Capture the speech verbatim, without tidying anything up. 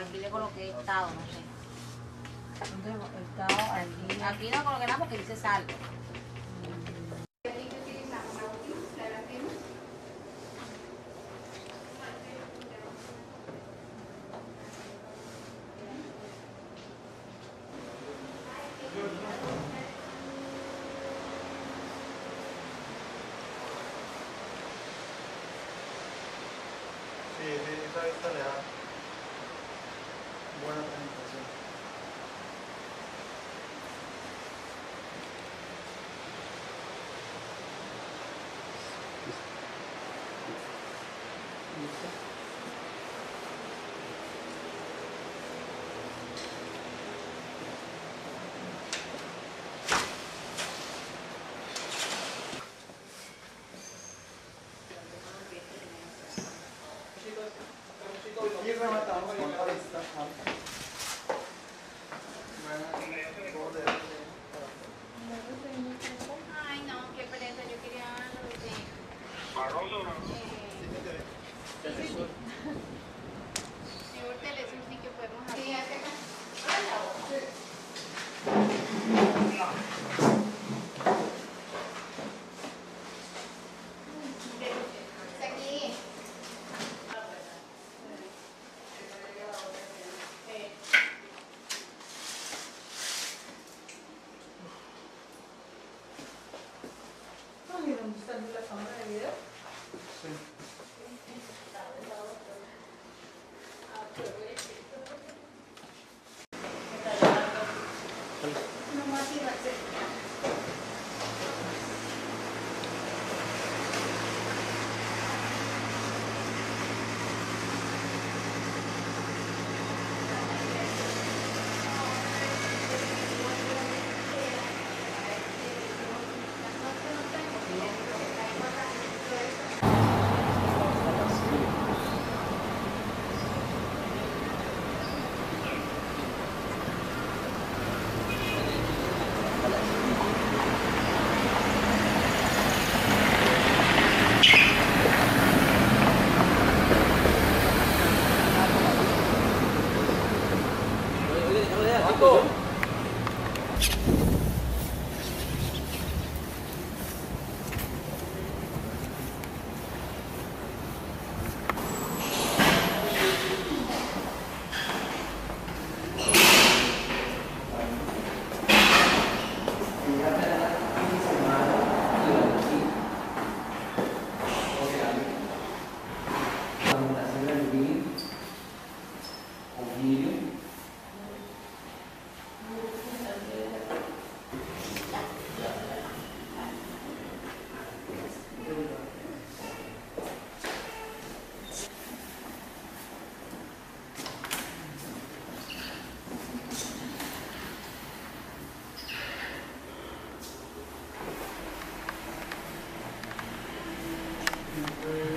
aquí le coloqué estado, no sé. Entonces, estado aquí. Aquí no coloqué nada porque dice saldo. Sí, sí, esa vista le da buena presentación. Y rematamos con la vista. Ay, no, qué pereza, yo quería lo de... ¿Barroso o no? Mejor Telesur sí que podemos hacer. Sí, hace más. Aquí. Ay, ¿dónde está la cámara de video? Sí. No más iba a ser. Sí.